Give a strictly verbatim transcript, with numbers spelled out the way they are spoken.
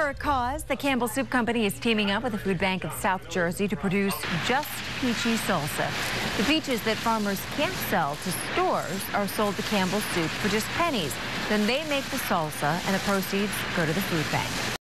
For a cause, the Campbell Soup Company is teaming up with the Food Bank of South Jersey to produce just Peachy salsa. The peaches that farmers can't sell to stores are sold to Campbell Soup for just pennies. Then they make the salsa, and the proceeds go to the food bank.